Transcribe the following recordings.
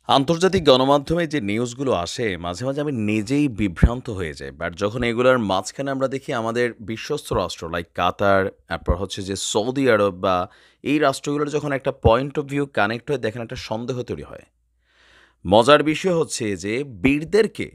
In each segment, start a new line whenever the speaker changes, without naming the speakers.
আন্তর্জাতিক গণমাধ্যমে যে নিউজগুলো আসে মাঝে, মাঝে আমি নিজেই বিভ্রান্ত হয়ে যাই। বাট যখন এগুলোর মাঝখানে আমরা দেখি আমাদের বিশ্বস্ত রাষ্ট্র লাইক কাতার, তারপর হচ্ছে যে সৌদি আরব বা এই রাষ্ট্রগুলোর যখন একটা পয়েন্ট অফ ভিউ কানেক্ট হয় দেখেন একটা সন্দেহ তৈরি হয়। মজার বিষয় হচ্ছে যে বীরদেরকে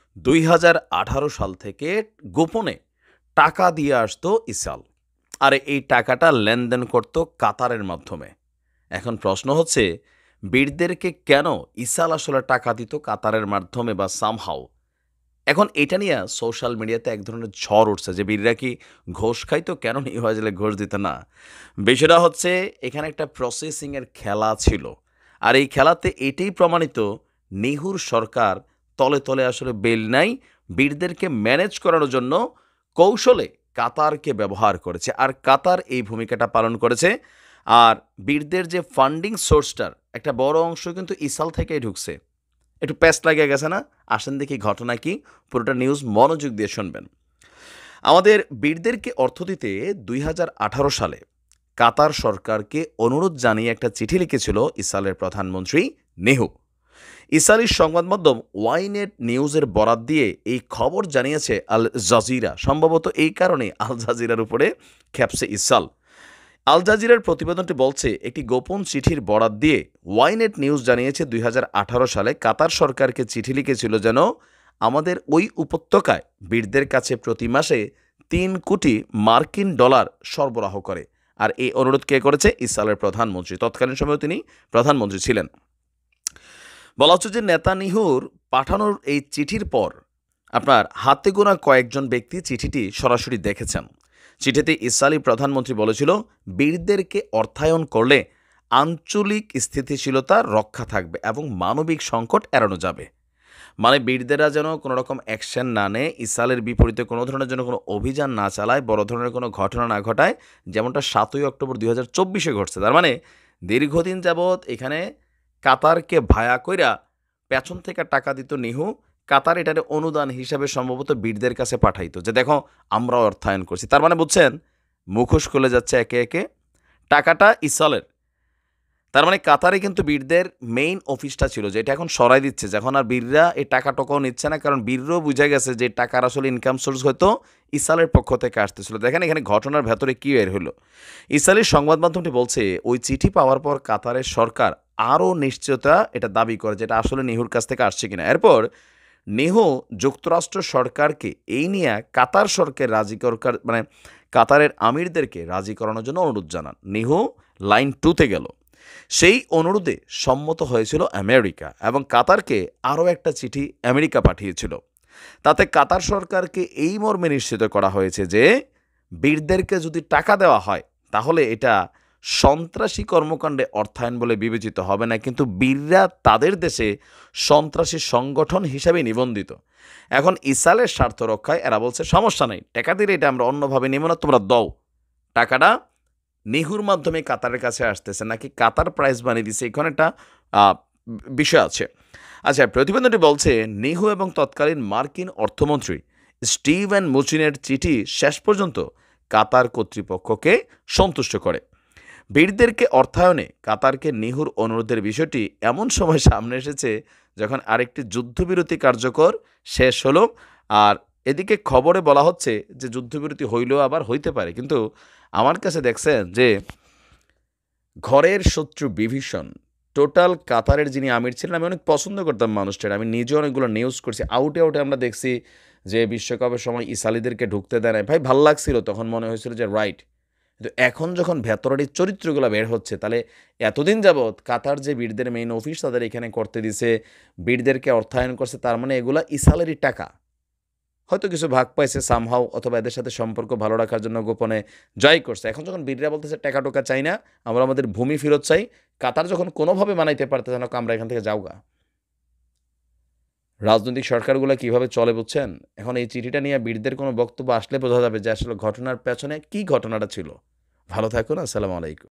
২০১৮ সাল থেকে গোপনে টাকা দিয়ে আসতো ইসরায়েল। আর এই টাকাটা লেনদেন করত কাতারের মাধ্যমে। এখন প্রশ্ন হচ্ছে, বীরদেরকে কেন ইসাল আসলে টাকা দিত কাতারের মাধ্যমে বা সামহাও? এখন এটা নিয়ে সোশ্যাল মিডিয়াতে এক ধরনের ঝড় উঠছে যে বীররা কি ঘোষ খাইতো? কেন নিউজিল্যান্ডে ঘোষ দিত না? বিষয়টা হচ্ছে এখানে একটা প্রসেসিং এর খেলা ছিল। আর এই খেলাতে এটাই প্রমাণিত নিহুর সরকার তলে, তলে আসলে বেল নাই বীরদেরকে ম্যানেজ করানোর জন্য কৌশলে কাতারকে ব্যবহার করেছে। আর কাতার এই ভূমিকাটা পালন করেছে। আর বীরদের যে ফান্ডিং সোর্সটার একটা বড় অংশ কিন্তু ইসাল থেকেই ঢুকছে। একটু প্যাচ লাগিয়ে গেছে না? আসেন দেখি ঘটনা কি? পুরোটা নিউজ মনোযোগ দিয়ে শুনবেন। আমাদের বীরদেরকে অর্থ দিতে ২০১৮ সালে কাতার সরকারকে অনুরোধ জানিয়ে একটা চিঠি লিখেছিল ইসরায়েলের প্রধানমন্ত্রী নেহু। ইসরায়েলি সংবাদ মাধ্যম ওয়াইনেট নিউজের বরাত দিয়ে এই খবর জানিয়েছে আল জাজিরা। সম্ভবত এই কারণে আল জাজিরার উপরে খেপছে ইসরায়েল। আল জাজিরার প্রতিবেদনটি বলছে একটি গোপন চিঠির বরাত দিয়ে ওয়াইনেট নিউজ জানিয়েছে ২০১৮ সালে কাতার সরকারকে চিঠি লিখেছিল যেন আমাদের ওই উপত্যকায় বীরদের কাছে প্রতি মাসে ৩ কোটি মার্কিন ডলার সরবরাহ করে। আর এই অনুরোধ কে করেছে? ইসরায়েলের প্রধানমন্ত্রী। তৎকালীন সময়ে তিনি প্রধানমন্ত্রী ছিলেন। বলা হচ্ছে যে নেতানিহুর পাঠানোর এই চিঠির পর আপনার হাতে গোনা কয়েকজন ব্যক্তি চিঠিটি সরাসরি দেখেছেন। চিঠিতে ইসরায়েলি প্রধানমন্ত্রী বলেছিল, বীরদেরকে অর্থায়ন করলে আঞ্চলিক স্থিতিশীলতা রক্ষা থাকবে এবং মানবিক সংকট এড়ানো যাবে। মানে বীরদেরা যেন কোনো রকম অ্যাকশন না নেয়, ইসরায়েলের বিপরীতে কোনো ধরনের যেন কোনো অভিযান না চালায়, বড় ধরনের কোনো ঘটনা না ঘটায়, যেমনটা ৭ই অক্টোবর ২০২৪ ঘটছে। তার মানে দীর্ঘদিন যাবৎ এখানে কাতারকে ভায়া কইরা পেছন থেকে টাকা দিত নিহু। কাতার এটারে অনুদান হিসাবে সম্ভবত বীরদের কাছে পাঠাইতো যে দেখো আমরাও অর্থায়ন করছি। তার মানে বুঝছেন, মুখোশ খুলে যাচ্ছে একে একে। টাকাটা ইসরায়েলের। তার মানে কাতারে কিন্তু বীরদের মেইন অফিসটা ছিল, যেটা এখন সরাই দিচ্ছে। যখন আর বীররা এই টাকা টোকাও নিচ্ছে না, কারণ বীররাও বুঝে গেছে যে টাকার আসলে ইনকাম সোর্স হয়তো ইসরায়েলের পক্ষ থেকে আসতেছিল। দেখেন এখানে ঘটনার ভেতরে কি বের হলো। ইসরায়েলি সংবাদ মাধ্যমটি বলছে ওই চিঠি পাওয়ার পর কাতারের সরকার আরও নিশ্চয়তা এটা দাবি করে যেটা আসলে নেহুর কাছ থেকে আসছে কিনা। এরপর নেহু যুক্তরাষ্ট্র সরকারকে এই নিয়ে কাতার সরকার রাজি করার মানে কাতারের আমিরদেরকে রাজি করানোর জন্য অনুরোধ জানান। নেহু লাইন 2-তে গেল। সেই অনুরোধে সম্মত হয়েছিল আমেরিকা এবং কাতারকে আরও একটা চিঠি আমেরিকা পাঠিয়েছিল। তাতে কাতার সরকারকে এই মর্মে নিশ্চিত করা হয়েছে যে বীরদেরকে যদি টাকা দেওয়া হয় তাহলে এটা সন্ত্রাসী কর্মকাণ্ডে অর্থায়ন বলে বিবেচিত হবে না, কিন্তু বীররা তাদের দেশে সন্ত্রাসী সংগঠন হিসাবে নিবন্ধিত। এখন ইসরায়েলের স্বার্থ রক্ষায় এরা বলছে সমস্যা নেই, টাকা দিলে এটা আমরা অন্যভাবে নেব না, তোমরা দাও। টাকাটা নিহুর মাধ্যমে কাতারের কাছে আসতেছে নাকি কাতার প্রাইস বানিয়ে দিছে, এখানে একটা আহ, বিষয় আছে। আচ্ছা, প্রতিবেদনটি বলছে নিহু এবং তৎকালীন মার্কিন অর্থমন্ত্রী স্টিভেন মুচিনের চিঠি শেষ পর্যন্ত কাতার কর্তৃপক্ষকে সন্তুষ্ট করে। বীরদেরকে অর্থায়নে কাতারকে নিহুর অনুরোধের বিষয়টি এমন সময় সামনে এসেছে যখন আরেকটি যুদ্ধবিরতি কার্যকর শেষ হলো। আর এদিকে খবরে বলা হচ্ছে যে যুদ্ধবিরতি হইলেও আবার হইতে পারে, কিন্তু আমার কাছে দেখছেন যে ঘরের শত্রু বিভীষণ টোটাল কাতারের যিনি আমির ছিলেন, আমি অনেক পছন্দ করতাম মানুষটার। আমি নিজে অনেকগুলো নিউজ করছি, আউটে আউটে আমরা দেখছি যে বিশ্বকাপের সময় ইসালিদেরকে ঢুকতে দেয় না। ভাই ভাল লাগছিল, তখন মনে হয়েছিল যে রাইট। কিন্তু এখন যখন ভেতরের এই চরিত্রগুলো বের হচ্ছে, তাহলে এতদিন যাবৎ কাতার যে বীরদের মেইন অফিস তাদের এখানে করতে দিছে, বীরদেরকে অর্থায়ন করছে, তার মানে এগুলা ইসালেরই টাকা। হয়তো কিছু ভাগ পাইছে সামহাও, অথবা এদের সাথে সম্পর্ক ভালো রাখার জন্য গোপনে জয় করছে। এখন যখন বীররা বলতেছে টাকা টোকা চাই না, আমরা আমাদের ভূমি ফেরত চাই, কাতার যখন কোনোভাবে মানাইতে পারতেছে না আমরা এখান থেকে যাওগা। রাজনৈতিক সরকারগুলো কিভাবে চলে বুঝছেন? এখন এই চিঠিটা নিয়ে বীরদের কোনো বক্তব্য আসলে বোঝা যাবে যে আসলে ঘটনার পেছনে কি ঘটনাটা ছিল। ভালো থাকুন, আসসালামু আলাইকুম।